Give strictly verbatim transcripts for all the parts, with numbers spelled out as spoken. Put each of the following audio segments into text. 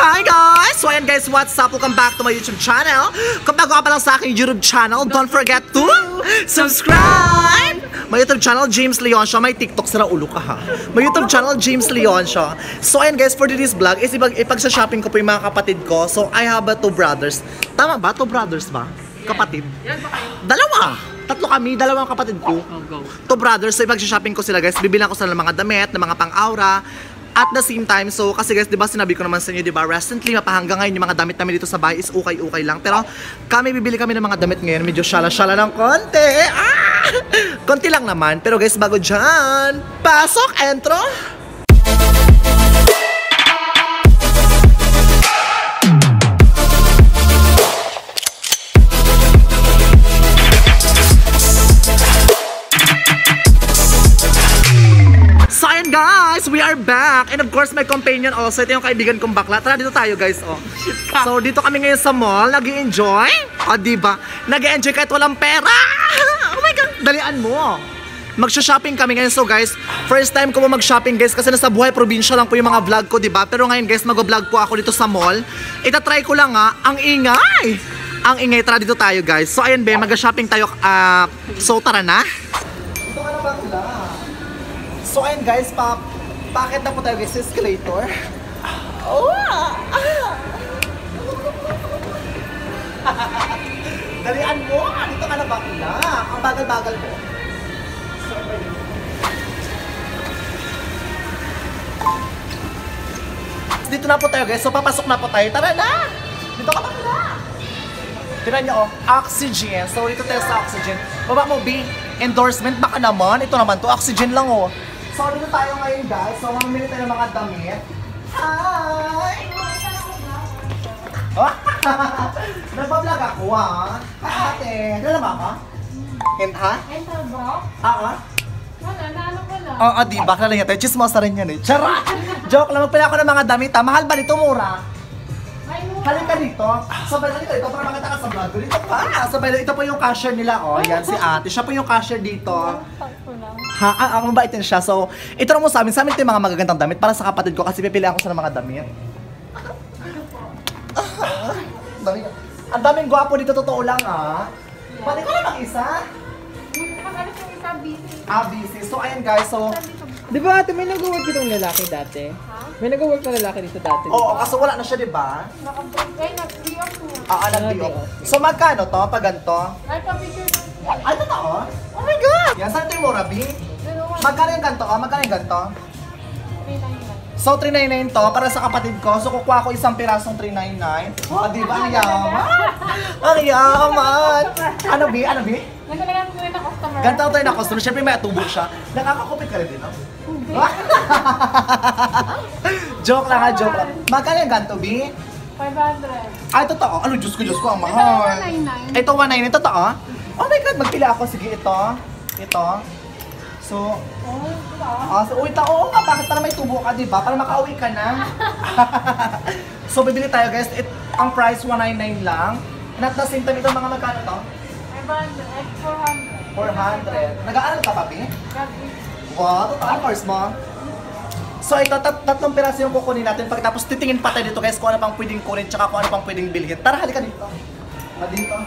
Hi guys! So ayan guys, what's up? Welcome back to my YouTube channel. Kung bago ka pa lang sa aking YouTube channel, don't forget to subscribe! My YouTube channel, James Leon siya. May TikTok, sira ulo ka ha. My YouTube channel, James Leon siya. So ayan guys, for today's vlog, is ipag ipag-shopping ko po yung mga kapatid ko. So I have uh, two brothers. Tama ba? Two brothers ba? Kapatid? Dalawa! Tatlo kami, dalawang kapatid ko. Two brothers, so ipag-shopping ko sila guys. Bibilang ko sila ng mga damit, ng mga pang-aura. At the same time, so kasi guys, di ba sinabi ko naman sa inyo, di ba, recently, mapahanggang ngayon yung mga damit namin dito sa bahay is okay-okay lang. Pero kami, bibili kami ng mga damit ngayon, medyo syala-syala ng konti. Ah! Konti lang naman. Pero guys, bago dyan, pasok, entro! Guys, we are back. And of course, my companion also. Ito yung kaibigan kong bakla. Tara, dito tayo guys, oh. So, dito kami ngayon sa mall. Nag-i-enjoy. O, diba? Nag-i-enjoy kahit walang pera. Oh my God, dalian mo. Magsha-shopping kami ngayon. So guys, first time ko po mag-shopping guys. Kasi nasa buhay probinsya lang po yung mga vlog ko, diba? Pero ngayon guys, mag-vlog po ako dito sa mall. Itatry ko lang nga, ang ingay. Ang ingay, tara dito tayo guys. So ayun be, mag-shopping tayo. Uh, so tara na. Ito ka na bakla. So ayun guys, pa paakit na po tayo guys sa escalator. Oh! Dalian mo! Dito ka na bakla. Ang bagal-bagal mo. Dito na po tayo guys. So papasok na po tayo. Tara na! Dito ka bakla. Tira niyo oh, oxygen. So dito tayo sa oxygen. Baba mo B, endorsement baka naman. Ito naman to, oxygen lang oh. So, dito tayo ngayon guys. So, mamili tayo ng mga damit. Hi! Oh! Nagpa-vlog ako ha? Ate, ano naman ka? And ha? Enter bro? Ah, ah? Wala, naano ko lang. Oo, di ba? Kala niya tayo. Chismosa rin yan eh. Charot! Joke lang. Magpila ako ng mga damit ha. Mahal ba dito? Mura? Ay, mura. Halika dito. Sabay halika dito para makita ka sa vlog ko. Dito ka. Sabay ito po yung cashier nila. Oh, yan si ate. Siya po yung cashier dito. Ha? Ah, ang mabait din siya. So, ito lang mo sa amin. Sa amin ito yung mga magagandang damit para sa kapatid ko kasi pipilihan ko siya ng mga damit. Dami, ang daming gwapo dito, totoo lang ah. Pwede ko lang mag-isa? Mag-alis yung isa, busy. Ah, busy. So, ayan guys. So, di ba ate, may nag-work ditong lalaki dati? Ha? May nag-work na lalaki dito dati. oo, kaso wala na siya, di ba? Naka-break. Ay, nag-free off niya. Ah, alam di So, magkano to? Pag ganito? Ay, pa-picture na. Ay, totoo? Oh my God! Yan, saan ito yung mura, B? Magkano yung ganito? Ah, magkano yung ganito? three ninety-nine. So, three ninety-nine to para sa kapatid ko. So, kukuha ko isang pirasong three ninety-nine. Oh, di ba? Ang yaman! Ang yaman! Ano, B? Ano, B? Nagalagan ko rin na customer. Ganito tayo na customer. Siyempre, may atubo siya. Nakakakupit ka rin din, no? Hindi. Joke lang ha, joke lang. Magkano yung ganito, B? five hundred. Ay, totoo. Ano, Diyos ko, Diyos ko, ang Ito, mahal. one ninety-nine. Ito, one ninety-nine. Totoo? Oh my God, magpila ako. Sige, ito. Ito. So, Oh, ito ah, ah. so, uwi ta. Oo nga, bakit para may tubo ka, di ba? Para makauwi ka na. So, bibili tayo, guys. It, ang price, one ninety-nine lang. And at the same time, ito mga magkano to? five hundred. Ay, four hundred. four hundred. Nag-aaral ka, papi? Grabe. Wow, totoo. Ang course mo? So, ito, tat tatlong piraso yung kukunin natin. Pagkatapos, titingin pa tayo dito, guys, kung ano pang pwedeng kunin, tsaka kung ano pang pwedeng bilhin. Tara, halika dito. Ah, dito.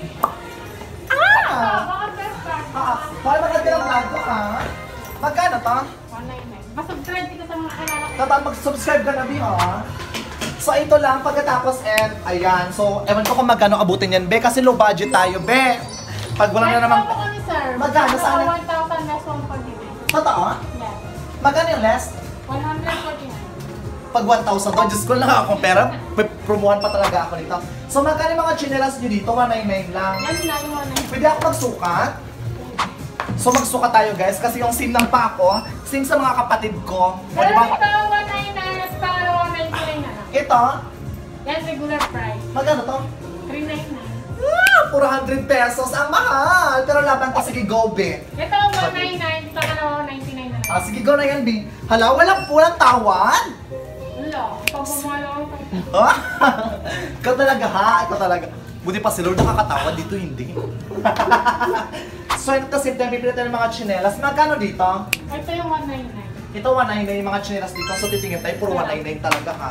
Ah, baka best part. Ah, para maganda ng vlog ko, ha? Magkano to? one ninety-nine. Masubscribe dito sa mga kilala ko. Tata, mag-subscribe ka na, Bi, ha? So, ito lang, pagkatapos, and, ayan. So, ewan ko kung magkano abutin yan, Be, kasi low budget tayo, Be. Pag wala na namang... Ay, kami, sir. Magkano? Saan? one thousand less one pag-ibig. Totoo? Yes. Magkano yung less? one forty-nine. Pag one thousand to, Diyos ko lang akong pera, promuhan pa talaga ako nito. So, magkano yung mga chinelas nyo dito? one ninety-nine lang. Yan na yung one ninety-nine. Pwede ako magsukat? So, magsukat tayo, guys, kasi yung sim lang pa ako, sim sa mga kapatid ko. O, Pero diba? ito, one ninety-nine, mas para one ninety-nine na lang. Ito, Yan, regular price. magkano to? three ninety-nine. Ah, four hundred pesos. Ang mahal. Pero laban to, sige, go, Be. Ito, one ninety-nine. Ito ka na one ninety-nine na lang. Ah, sige, go na yan, B. Hala, walang pulang tawan. Wala. Pag bumala ako pa. Ah, ikaw talaga, ha? Ikaw talaga. Buti pa si Lord nakakatawa, dito hindi. So, ito kasi tayo, pipili tayo ng mga chinelas. Magkano dito? Ito yung one ninety-nine. Ito, one ninety-nine yung mga chinelas dito. So, titingin tayo, puro one ninety-nine talaga, ha?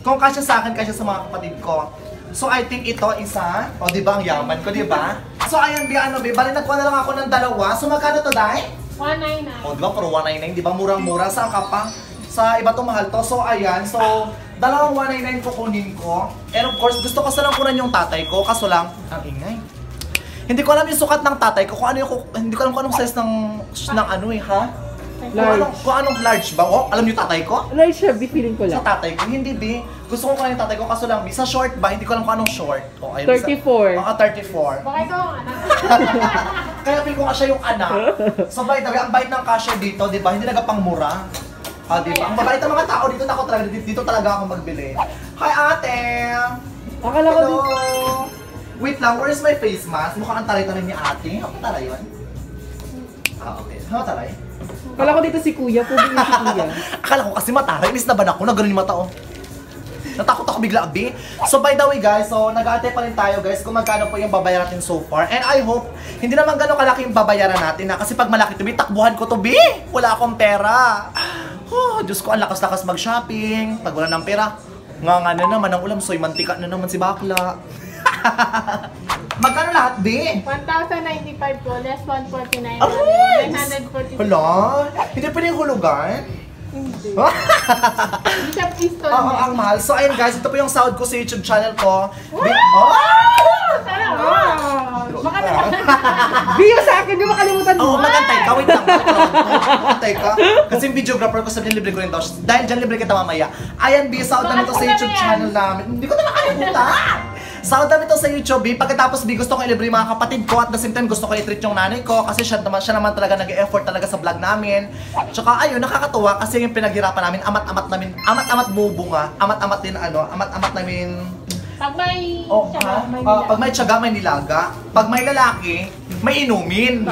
Kung kasya sa akin, kasya sa mga kapatid ko. So I think ito isa, o di ba ang yaman ko, di ba? So ayan, Bi, ano, Bi, bali nagkuha na lang ako ng dalawa. So magkano to, Day? one ninety-nine. O, di ba? Puro one ninety-nine, di ba? Murang-mura. Saan ka pa? Sa iba to mahal to. So ayan, so dalawang one ninety-nine kukunin ko. And of course, gusto ko sanang kunan yung tatay ko, kaso lang, ang ingay. Hindi ko alam yung sukat ng tatay ko, kung ano yung, hindi ko alam kung anong size ng, ng ano eh, ha? Kung anong, kung anong large ba? Oh, alam niyo tatay ko? Large siya, Bi, feeling ko Sa lang. tatay ko, hindi Bi. Gusto ko kunin yung tatay ko, kaso lang Bi. Sa short ba? Hindi ko alam kung anong short. Oh, ayun, thirty-four. Sa, oh, thirty-four. Baka ikaw ang anak. Kaya feel ko nga siya yung anak. So by the way, ang bait ng cashier dito, di ba? Hindi nagapangmura. Ah, di ba? Ang babait ng mga tao dito, ako talaga, dito, dito talaga ako magbili. Hi ate! Akala ko Hello! din. Wait lang, where's my face mask? Mukhang ang taray-taray ni ate. Ako taray yun? Ah, okay. Ano taray? Akala ko dito si Kuya, pwede yung si Kuya. Akala ko kasi mataray, inis na ba na ako? Nagano'n yung mata, oh. Natakot ako bigla, Abi. So by the way guys, so nag-aantay pa rin tayo guys kung magkano po yung babayaran natin so far. And I hope, hindi naman gano'ng kalaki yung babayaran natin ha. Kasi pag malaki to, Bi, takbuhan ko to, Bi. Wala akong pera. Oh, Diyos ko, ang lakas-lakas mag-shopping. Pag wala ng pera, nga nga na naman ang ulam, soy mantika na naman si bakla. Magkano lahat, Bi? one thousand ninety-five po, less one forty-nine. Aray! nine forty-six. Hala, hindi pwede yung hulugan? Hindi. Hindi siya pistol. Oo, ang mahal. So ayun guys, ito po yung sahod ko sa YouTube channel ko. Bi- Wow! Oh! Sarap! Wow! Baka naman. Bi, yung sa akin, di makalimutan mo. Oo, magantay ka. Wait lang. Magantay ka. Kasi yung videographer ko sabi libre ko rin daw. Dahil dyan libre kita mamaya. Ayan, Bi, sahod namin to sa YouTube channel namin. Hindi ko na nakalimutan. Sahod namin to sa YouTube, Bi. Pagkatapos, Bi, gusto ko i-libre yung mga kapatid ko. At the same time, gusto ko i-treat yung nanay ko. Kasi siya naman, siya naman talaga nag-e-effort talaga sa vlog namin. Tsaka ayun, nakakatuwa kasi yung pinaghirapan namin, amat-amat namin, amat-amat mubunga. Amat-amat din ano, amat-amat namin. Pag may Oh, tiyaga, ha? may Ah, nila. pag may tiyaga, may nilaga. Pag may lalaki, may inumin.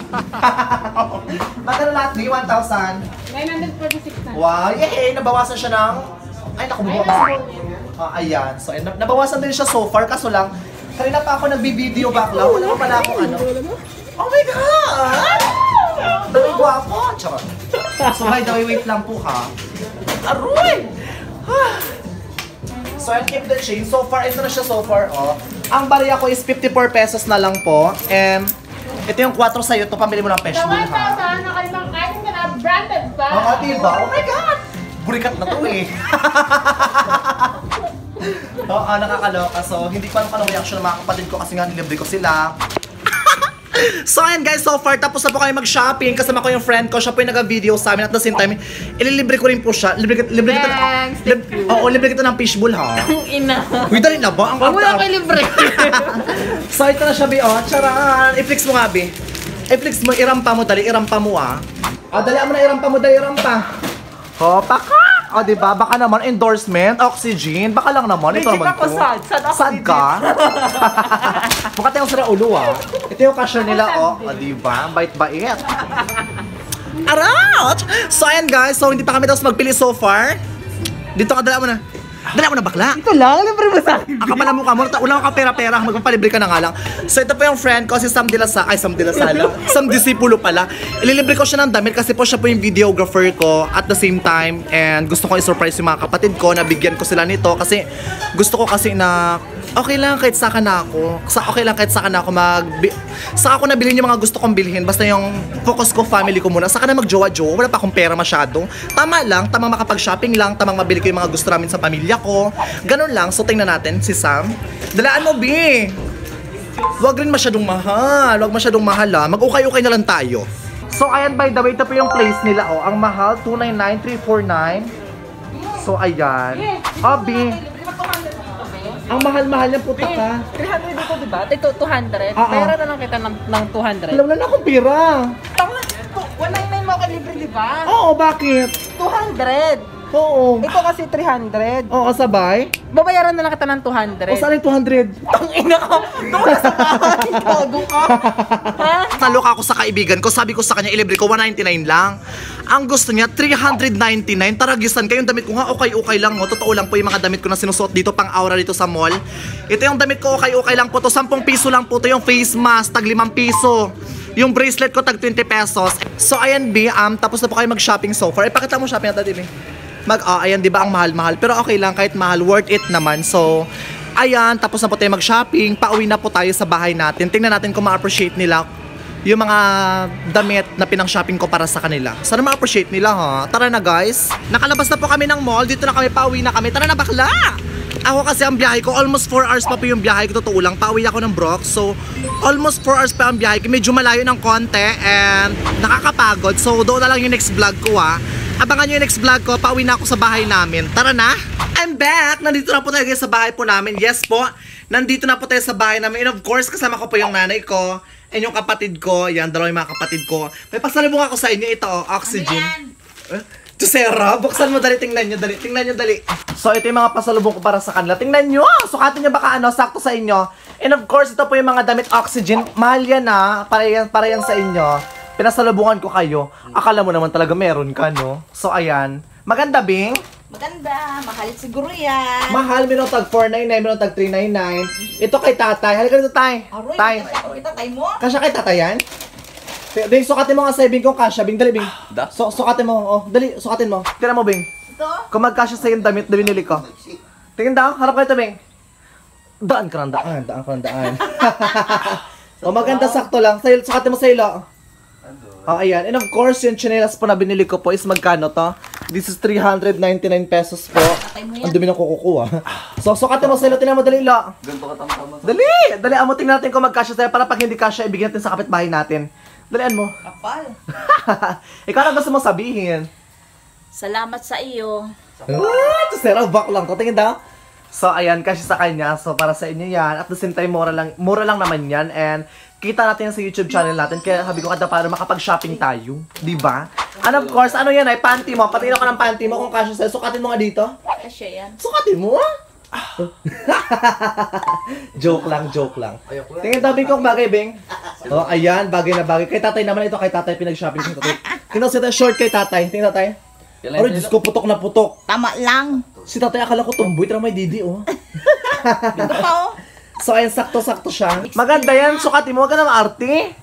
Magkano lahat, Bi? one thousand? nine forty-six na. Wow, yay! Nabawasan siya ng... Ay, naku, Ay, bumabasan. mas Ah, ayan. So, ayun, nabawasan din siya so far, kaso lang, kanina pa ako nagbi-video bakla. Wala pa pala akong ano. Oh my God! Dami gwapo! Charot. So, by the way, wait lang po ha. Aroy! So, I'll keep the change. So far, ito na siya so far, oh. Ang bariya ko is fifty-four pesos na lang po. And, ito yung four sa'yo. Ito, pamili mo ng Sa pesh one ha. thousand, nakalimang item ka na, branded pa. Oo, diba? Oh my God! Burikat na to eh. Oo, nakakaloka. So, hindi ko alam kung anong reaction ng mga kapatid ko kasi nga nilibre ko sila. So ayan guys, so far tapos na po kayo mag-shopping. Kasama ko yung friend ko, siya po yung nag-video sa amin. At the same time, ililibre ko rin po siya. Libre, libre kita Thanks, lib, Oo, libre kita ng fishbowl ha. Ina. Uy, dali na ba? Ang Wag mo lang kayo libre. So ito na siya, Bi. Oh, charan. I-flex mo nga, Bi. I-flex mo, irampa mo, dali. Irampa mo ah. Ah, dali mo na, irampa mo, dali. Irampa. Oh, baka. O, oh, diba? Baka naman endorsement, oxygen. Baka lang naman. Ito naman ako to. sad. Sad ako, Sad ka? Mukha tayong sila ulo ah. Ito yung cashier nila, oh. O, diba? Ang bait-bait. Arat! So, ayan guys. So, hindi pa kami tapos magpili so far. Dito ka, dala mo na. Dala mo na bakla. Ito lang, libre mo sa akin. Ang kapal na mukha mo, wala kang pera-pera, magpapalibre ka na nga lang. So ito po yung friend ko, si Sam de la Sa, ay Sam de la Sala, Sam Disipulo pala. Ililibre ko siya ng damit kasi po siya po yung videographer ko at the same time. And gusto ko i-surprise yung mga kapatid ko, nabigyan ko sila nito kasi gusto ko kasi na okay lang kahit saka na ako. Sa okay lang kahit saka na ako mag... Saka ako nabilin yung mga gusto kong bilhin. Basta yung focus ko, family ko muna. Saka na mag-jowa-jowa. Wala pa akong pera masyado. Tama lang, tamang makapag-shopping lang, tamang mabili ko yung mga gusto namin sa pamilya ko. Ganun lang. So tingnan natin si Sam. Dalaan mo, B! Huwag rin masyadong mahal. Huwag masyadong mahal ah. Mag-ukay-ukay na lang tayo. So ayan, by the way, ito po yung place nila. Oh. Ang mahal, two ninety-nine, three forty-nine. So ayan. Oh, B! Ang mahal-mahal niya, puta ka. three hundred dito, di ba? Ito, two hundred. Oo. Pera na lang kita ng, ng two hundred. Alam na na akong pira. Tama, one ninety-nine mo ka libre, di ba? Oo, bakit? two hundred. Oo. Ito kasi three hundred. Oo, sabay. Babayaran na lang kita ng two hundred. O, saan yung two hundred? Ang ina ka! Doon ka sa bahay! Gago ka! Ha? Naloka ako sa kaibigan ko, sabi ko sa kanya, ilibre ko one ninety-nine lang. Ang gusto niya, three ninety-nine. Taragisan kayong damit ko nga, okay-okay lang. Oh. Totoo lang po yung mga damit ko na sinusuot dito, pang aura dito sa mall. Ito yung damit ko, okay-okay lang po to. ten piso lang po to yung face mask, tag limang piso. Yung bracelet ko, tag twenty pesos. So, ayan, B, um, tapos na po kayo mag-shopping so far. Ipakita mo shopping natin, B. Mag, oh, ayan, di ba ang mahal-mahal? Pero okay lang, kahit mahal, worth it naman. So, ayan, tapos na po tayo mag-shopping. Pauwi na po tayo sa bahay natin. Tingnan natin kung ma-appreciate nila yung mga damit na pinang-shopping ko para sa kanila. Sana ma-appreciate nila, ha? Tara na, guys. Nakalabas na po kami ng mall. Dito na kami, pauwi na kami. Tara na, bakla! Ako kasi ang biyahe ko, almost four hours pa po yung biyahe ko. Totoo lang, pauwi ako ng Brock. So, almost four hours pa ang biyahe ko. Medyo malayo ng konti and nakakapagod. So, doon na lang yung next vlog ko, ha? Abangan nyo yung next vlog ko, pauwi na ako sa bahay namin. Tara na! I'm back! Nandito na po tayo guys sa bahay po namin. Yes po, nandito na po tayo sa bahay namin. And of course, kasama ko po yung nanay ko and yung kapatid ko. Yan, dalawa yung mga kapatid ko. May pasalubong ako sa inyo. Ito, oh, oxygen. Eh? Tusera, buksan mo dali, tingnan nyo, dali, tingnan nyo, dali. So, ito yung mga pasalubong ko para sa kanila. Tingnan nyo, sukatin nyo baka ano, sakto sa inyo. And of course, ito po yung mga damit oxygen. Mahal yan ha, para yan, para yan sa inyo. Pinasalubungan ko kayo. Akala mo naman talaga meron ka, no? So, ayan. Maganda, Bing? Maganda. Mahal siguro yan. Mahal, meron tag four ninety-nine, meron tag three ninety-nine. Ito kay tatay. Halika dito, tay. Aroy, Tay. kita tay mo. Kasya kay tatay yan? Bing, sukatin mo nga sa'yo, Bing, kung kasya. Bing, dali, Bing. So, sukatin mo. Oh, dali, sukatin mo. Tira mo, Bing. Ito. Kung magkasya sa'yo yung damit na binili ko. Tingin daw, harap kayo ito, Bing. Daan ka ng daan, daan ka ng daan. O, maganda, sakto lang. Sa'yo, sukatin mo sa ilo. Oh, ayan. And of course, yung chinelas po na binili ko po is magkano to? This is three hundred ninety-nine pesos po. Ang dumi ng kukukuha. So, sukatin mo sa ilo. Tingnan mo, dali, ilo. Ganito ka tama-tama. Dali! Dali, amo, tingnan natin kung magkasya sa'yo para pag hindi kasya, ibigyan natin sa kapitbahay natin. Dalian mo. Kapal. Ikaw na gusto mo sabihin. Salamat sa iyo. Ah, ito sera, back lang. Tingin daw. So, ayan, kasi sa kanya. So, para sa inyo yan. At the same time, mura lang, mura lang naman yan. And, kita natin yan sa YouTube channel natin. Kaya sabi ko kada para makapag-shopping tayo. Diba? And of course, ano yan ay panty mo. Patingin ako ng panty mo kung kasya sa'yo. Sukatin mo nga dito. Kasya yan. Sukatin mo ah. Joke lang, joke lang. Tingin tabi ko bagay, Bing. Oh, ayan, bagay na bagay. Kay tatay naman ito, kay tatay pinag-shopping ko tatay. Tingnan si tatay, short kay tatay. Tingnan tatay. Aray, Diyos ko, putok na putok. Tama lang. Si tatay, akala ko tumboy, tara may didi, oh. Ito pa oh. So, ayan, sakto-sakto siya. Maganda yan, sukatin mo, wag ka na maarte.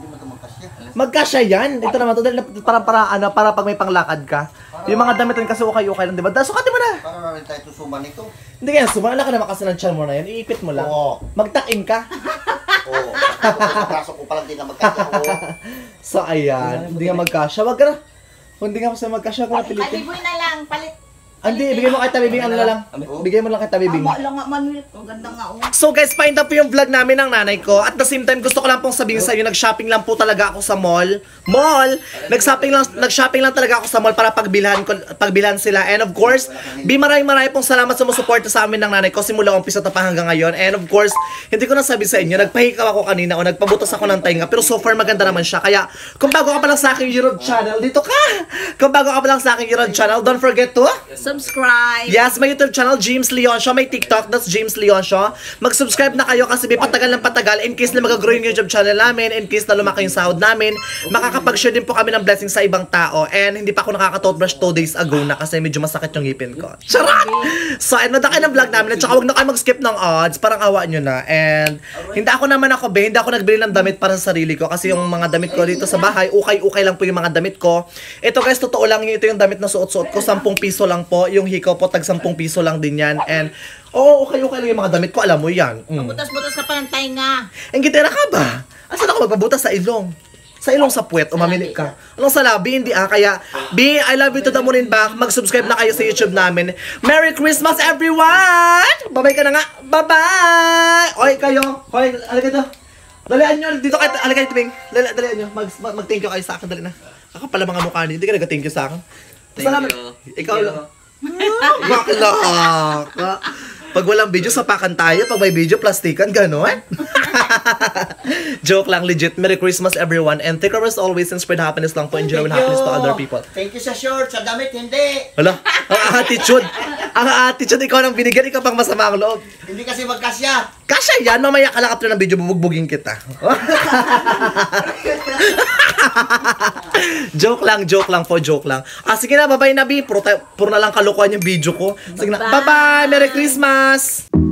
Magkasya yan. Ito naman, to, para, para, ano, para pag may panglakad ka. Yung mga damit rin kasi ukay-ukay lang, diba? Sukatin mo na. Para namin tayo tusuman ito. Hindi kaya, sumala ka naman kasi ng tiyan mo na yan. Iipit mo lang. Oo. Magtakin ka. Oo. Kaso ko pa lang din na magkasya. Oo. So, ayan. Hindi nga magkasya. Wag ka na. Kung hindi nga kasi magkasya, wag ka na pilitin. Kaliboy na lang. Palit. Hindi, bigay mo kay Tabibing, ano na lang. Bigay mo lang kay Tabibing. Tama lang nga, Manuel. Ang ganda nga oh. So guys, paint up po yung vlog namin ng nanay ko. At the same time, gusto ko lang pong sabihin sa inyo, nag-shopping lang po talaga ako sa mall. Mall! Nag-shopping lang, nag-shopping lang talaga ako sa mall para pagbilhan, ko, pagbilhan sila. And of course, bi maraming maraming pong salamat sa sumusuporta sa amin ng nanay ko simula umpisa pa hanggang ngayon. And of course, hindi ko na sabi sa inyo, nagpahikaw ako kanina o nagpabutas ako ng tainga. Pero so far, maganda naman siya. Kaya, kung bago ka pa lang sa aking YouTube channel, dito ka! Kung bago ka pa lang sa aking YouTube channel, don't forget to Subscribe. yes, my YouTube channel, James Leon Show. May TikTok, that's James Leon Show. Mag-subscribe na kayo kasi may patagal ng patagal. In case na mag-grow yung YouTube channel namin, in case na lumaki yung sahod namin, makakapag-share din po kami ng blessing sa ibang tao. And hindi pa ako nakaka-toothbrush two days ago na kasi medyo masakit yung ngipin ko. Charot! So, and nanda kayo ng vlog namin. At saka huwag na kayo mag-skip ng odds. Parang awa nyo na. And hindi ako naman ako, be, hindi ako nagbili ng damit para sa sarili ko. Kasi yung mga damit ko dito sa bahay, ukay-ukay lang po yung mga damit ko. Ito guys, totoo lang, ito yung damit na suot-suot ko. Sampung piso lang po. Yung hikaw po, tag sampung piso lang din yan. And, oo, okay, okay lang yung mga damit ko. Alam mo yan. Mm. Butas-butas ka pa ng tainga. Ang gitera ka ba? Asan ako magpabutas sa ilong? Sa ilong sa puwet, umamili ka. Anong sa labi? Hindi ah. Kaya, B, I love you to the moon and back. Mag-subscribe na kayo sa YouTube namin. Merry Christmas, everyone! Bye-bye ka na nga. Bye-bye! Oy, kayo. Oy, halika dito. Dalian nyo. Dito kayo. Halika dito, Bing. Dali, dalian nyo. Mag, mag-thank you kayo sa akin. Dali na. Kakapala mga mukha niyo. Hindi ka nag-thank you sa akin. Thank Salamat. you. Ikaw lang. Bakla ka. Pag walang video, sapakan tayo. Pag may video, plastikan, gano'n. Joke lang, legit. Merry Christmas, everyone. And take care as always and spread happiness lang po. Enjoy and happiness to other people. Thank you sa short, sa damit, hindi. Hala, ang attitude. Ang attitude, ikaw nang binigyan, ikaw pang masama ang loob. Hindi kasi magkasya. Kasya yan, mamaya ka lang after ng video, bubugbugin kita. Joke lang, joke lang po, joke lang. Ah, sige na, bye-bye na, B. Puro, tayo, puro na lang kalukuhan yung video ko. Sige na, bye-bye! Merry Christmas!